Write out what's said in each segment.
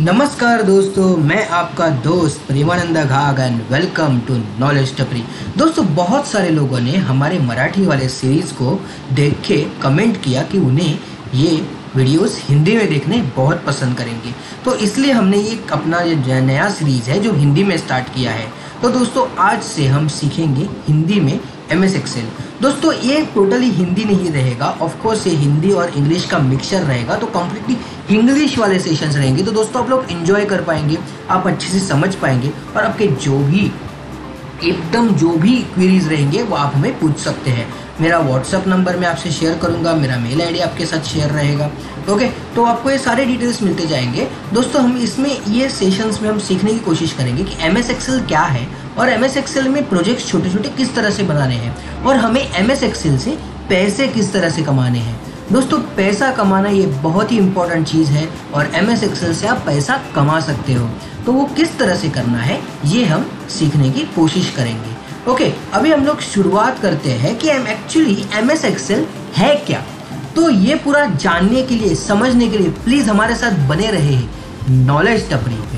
नमस्कार दोस्तों, मैं आपका दोस्त Premanand Ghag and welcome to knowledge Tapri. दोस्तों, बहुत सारे लोगों ने हमारे मराठी वाले सीरीज़ को देख के कमेंट किया कि उन्हें ये वीडियोस हिंदी में देखने बहुत पसंद करेंगे, तो इसलिए हमने ये अपना जो नया सीरीज़ है जो हिंदी में स्टार्ट किया है। तो दोस्तों, आज से हम सीखेंगे हिंदी में MS एक्सेल। दोस्तों, ये टोटली हिंदी नहीं रहेगा, ऑफ कोर्स ये हिंदी और इंग्लिश का मिक्सचर रहेगा, तो कम्प्लीटली इंग्लिश वाले सेशंस रहेंगे। तो दोस्तों, आप लोग एंजॉय कर पाएंगे, आप अच्छे से समझ पाएंगे और आपके जो भी क्वेरीज रहेंगे वो आप हमें पूछ सकते हैं। मेरा व्हाट्सअप नंबर मैं आपसे शेयर करूंगा, मेरा मेल आईडी आपके साथ शेयर रहेगा। ओके, तो आपको ये सारे डिटेल्स मिलते जाएंगे। दोस्तों, हम इसमें ये सेशंस में हम सीखने की कोशिश करेंगे कि MS एक्सेल क्या है और MS एक्सेल में प्रोजेक्ट्स छोटे छोटे किस तरह से बनाने हैं और हमें MS एक्सेल से पैसे किस तरह से कमाने हैं। दोस्तों, पैसा कमाना ये बहुत ही इंपॉर्टेंट चीज़ है और MS एक्सेल से आप पैसा कमा सकते हो, तो वो किस तरह से करना है ये हम सीखने की कोशिश करेंगे। ओके, अभी हम लोग शुरुआत करते हैं कि एक्चुअली MS एक्सेल है क्या। तो ये पूरा जानने के लिए, समझने के लिए प्लीज़ हमारे साथ बने रहे नॉलेज टपरी पे।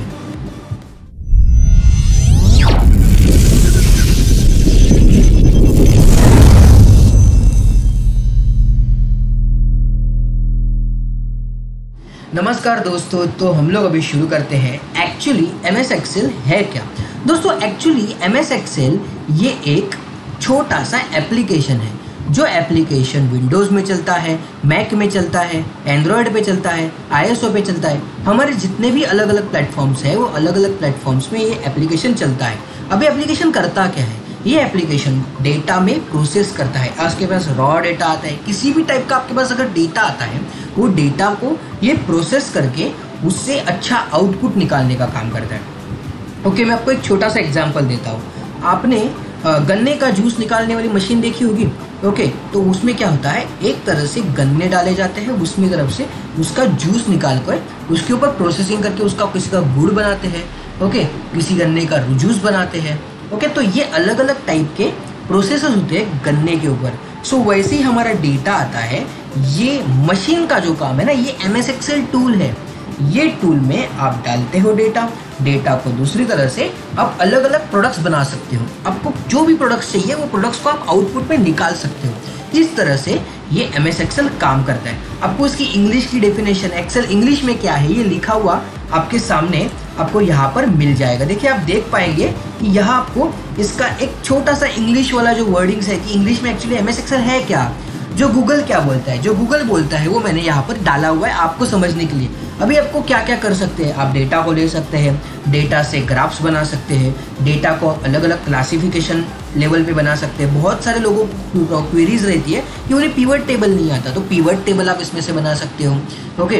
नमस्कार दोस्तों, तो हम लोग अभी शुरू करते हैं एक्चुअली MS एक्सेल है क्या। दोस्तों, एक्चुअली MS एक्सेल ये एक छोटा सा एप्लीकेशन है। जो एप्लीकेशन विंडोज़ में चलता है, मैक में चलता है, एंड्रॉयड पे चलता है, ISO पे चलता है। हमारे जितने भी अलग अलग प्लेटफॉर्म्स हैं वो अलग अलग प्लेटफॉर्म्स में ये एप्लीकेशन चलता है। अब ये एप्लीकेशन करता क्या है? ये एप्लीकेशन डेटा में प्रोसेस करता है। आपके पास रॉ डेटा आता है, किसी भी टाइप का आपके पास अगर डेटा आता है, वो डेटा को ये प्रोसेस करके उससे अच्छा आउटपुट निकालने का काम करता है। ओके, मैं आपको एक छोटा सा एग्जांपल देता हूँ। आपने गन्ने का जूस निकालने वाली मशीन देखी होगी। ओके, तो उसमें क्या होता है, एक तरह से गन्ने डाले जाते हैं, उसमें तरफ से उसका जूस निकाल कर उसके ऊपर प्रोसेसिंग करके उसका किसी का गुड़ बनाते हैं। ओके, किसी गन्ने का जूस बनाते हैं। ओके, तो ये अलग अलग टाइप के प्रोसेसेस होते हैं गन्ने के ऊपर। सो वैसे ही हमारा डेटा आता है। ये मशीन का जो काम है ना, ये MS एक्सेल टूल है। ये टूल में आप डालते हो डेटा को दूसरी तरह से आप अलग अलग प्रोडक्ट्स बना सकते हो। आपको जो भी प्रोडक्ट्स चाहिए वो प्रोडक्ट्स को आप आउटपुट में निकाल सकते हो। इस तरह से ये MS एक्सेल काम करता है। आपको इसकी इंग्लिश की डेफिनेशन, एक्सेल इंग्लिश में क्या है ये लिखा हुआ आपके सामने आपको यहाँ पर मिल जाएगा। देखिए, आप देख पाएंगे कि यहाँ आपको इसका एक छोटा सा इंग्लिश वाला जो वर्डिंग्स है कि इंग्लिश में एक्चुअली MS एक्सेल है क्या, जो गूगल क्या बोलता है, जो गूगल बोलता है वो मैंने यहाँ पर डाला हुआ है आपको समझने के लिए। अभी आपको क्या क्या कर सकते हैं, आप डेटा को ले सकते हैं, डेटा से ग्राफ्स बना सकते हैं, डेटा को अलग अलग क्लासिफिकेशन लेवल पे बना सकते हैं। बहुत सारे लोगों को क्वेरीज रहती है कि उन्हें पिवट टेबल नहीं आता, तो पिवट टेबल आप इसमें से बना सकते हो। ओके,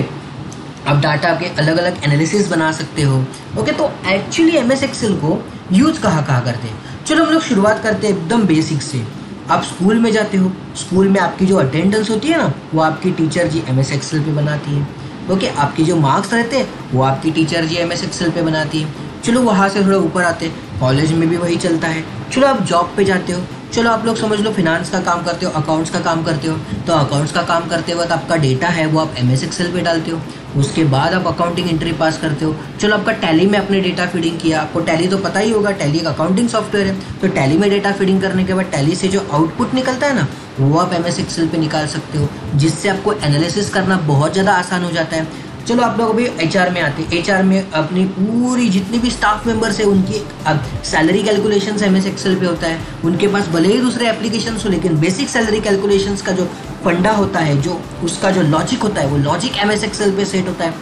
आप डाटा के अलग अलग एनालिसिस बना सकते हो। ओके, तो एक्चुअली MS एक्सेल को यूज कहाँ करते हैं। चलो हम लोग शुरुआत करते हैं एकदम बेसिक से। आप स्कूल में जाते हो, स्कूल में आपकी जो अटेंडेंस होती है ना, वो आपकी टीचर जी MS एक्सेल पे बनाती है। ओके, आपके जो मार्क्स रहते हैं वो आपकी टीचर जी MS एक्सेल पे बनाती है। चलो वहाँ से थोड़ा ऊपर आते हैं, कॉलेज में भी वही चलता है। चलो आप जॉब पे जाते हो, चलो आप लोग समझ लो फिनांस का काम करते हो, अकाउंट्स का काम करते हो, तो अकाउंट्स का काम करते वक्त आपका डेटा है वो आप MS एक्सेल पे डालते हो। उसके बाद आप अकाउंटिंग एंट्री पास करते हो। चलो आपका टैली में आपने डेटा फीडिंग किया, आपको टैली तो पता ही होगा, टैली एक अकाउंटिंग सॉफ्टवेयर है। तो टैली में डेटा फीडिंग करने के बाद टैली से जो आउटपुट निकलता है ना, वो आप MS एक्सेल पे निकाल सकते हो, जिससे आपको एनालिसिस करना बहुत ज़्यादा आसान हो जाता है। चलो आप लोग अभी HR में आते हैं। HR में अपनी पूरी जितनी भी स्टाफ मेंबर्स है उनकी सैलरी कैलकुलेशंस MS एक्सेल पे होता है। उनके पास भले ही दूसरे एप्लीकेशंस हो, लेकिन बेसिक सैलरी कैलकुलेशंस का जो फंडा होता है, जो उसका जो लॉजिक होता है, वो लॉजिक MS एक्सेल पे सेट होता है।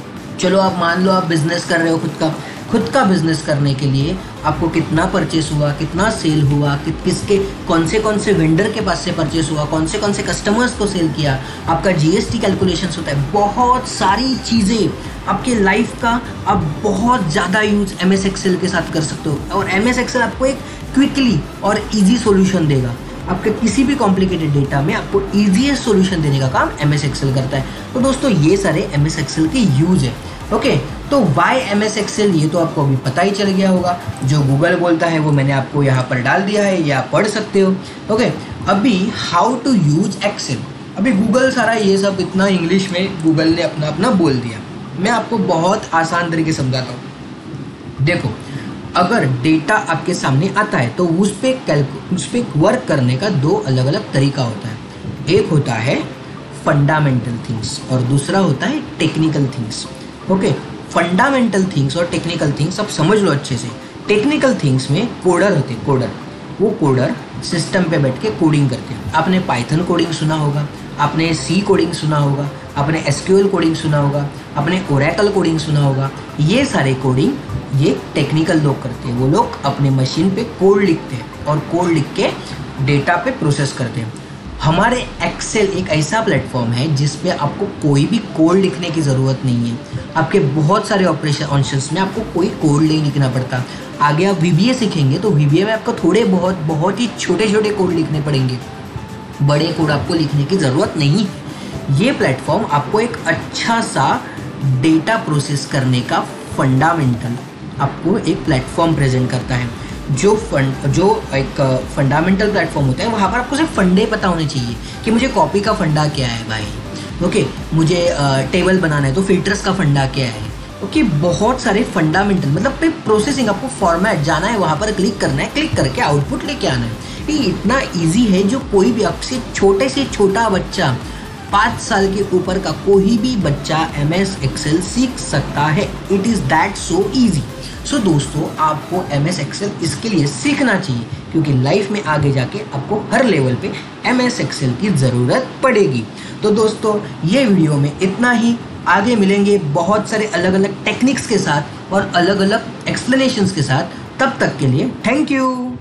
चलो आप मान लो आप बिजनेस कर रहे हो, खुद का बिजनेस करने के लिए आपको कितना परचेस हुआ, कितना सेल हुआ, किसके कौन से वेंडर के पास से परचेस हुआ, कौन से कस्टमर्स को सेल किया, आपका GST कैलकुलेशंस होता है। बहुत सारी चीज़ें आपके लाइफ का आप बहुत ज़्यादा यूज MS एक्सेल के साथ कर सकते हो। और MS एक्सेल आपको एक क्विकली और ईजी सोल्यूशन देगा। आपके किसी भी कॉम्प्लिकेटेड डेटा में आपको ईजीएस्ट सोल्यूशन देने का काम MS एक्सेल करता है। तो दोस्तों, ये सारे MS एक्सेल के यूज है। ओके, तो वाई MS एक्सेल ये तो आपको अभी पता ही चल गया होगा। जो गूगल बोलता है वो मैंने आपको यहाँ पर डाल दिया है, ये आप पढ़ सकते हो। ओके, अभी हाउ टू यूज एक्सेल। अभी गूगल सारा ये सब इतना इंग्लिश में गूगल ने अपना बोल दिया। मैं आपको बहुत आसान तरीके से समझाता हूँ। देखो, अगर डेटा आपके सामने आता है तो उस पर वर्क करने का दो अलग अलग तरीका होता है। एक होता है फंडामेंटल थिंग्स और दूसरा होता है technical things. Okay, fundamental things और टेक्निकल थिंग्स आप समझ लो अच्छे से। टेक्निकल थिंग्स में कोडर होते हैं, कोडर। वो कोडर सिस्टम पे बैठ के कोडिंग करते हैं। आपने पाइथन कोडिंग सुना होगा, आपने सी कोडिंग सुना होगा, आपने एसक्यूएल कोडिंग सुना होगा, आपने ओरेकल कोडिंग सुना होगा। ये सारे कोडिंग ये टेक्निकल लोग करते हैं। वो लोग अपने मशीन पे कोड लिखते हैं और कोड लिख के डेटा पे प्रोसेस करते हैं। हमारे एक्सेल एक ऐसा प्लेटफॉर्म है जिस पे आपको कोई भी कोड लिखने की ज़रूरत नहीं है। आपके बहुत सारे ऑपरेशंस में आपको कोई कोड नहीं लिखना पड़ता। आगे आप VBA सीखेंगे तो VBA में आपको थोड़े बहुत ही छोटे छोटे कोड लिखने पड़ेंगे, बड़े कोड आपको लिखने की ज़रूरत नहीं है। ये प्लेटफॉर्म आपको एक अच्छा सा डेटा प्रोसेस करने का फंडामेंटल आपको एक प्लेटफॉर्म प्रेजेंट करता है। जो एक फंडामेंटल प्लेटफॉर्म होता है वहाँ पर आपको सिर्फ फंडे पता होने चाहिए कि मुझे कॉपी का फंडा क्या है भाई, ओके, मुझे टेबल बनाना है तो फिल्टर्स का फंडा क्या है, ओके, बहुत सारे फंडामेंटल, मतलब पे प्रोसेसिंग, आपको फॉर्मेट जाना है, वहाँ पर क्लिक करना है, क्लिक करके आउटपुट लेके आना है। ये इतना ईजी है जो कोई भी आपसे छोटे से छोटा बच्चा, 5 साल के ऊपर का कोई भी बच्चा MS Excel सीख सकता है। It is that so easy. So दोस्तों, आपको MS Excel इसके लिए सीखना चाहिए क्योंकि लाइफ में आगे जाके आपको हर लेवल पे MS Excel की ज़रूरत पड़ेगी। तो दोस्तों, ये वीडियो में इतना ही। आगे मिलेंगे बहुत सारे अलग अलग टेक्निक्स के साथ और अलग अलग एक्सप्लेनेशंस के साथ। तब तक के लिए थैंक यू।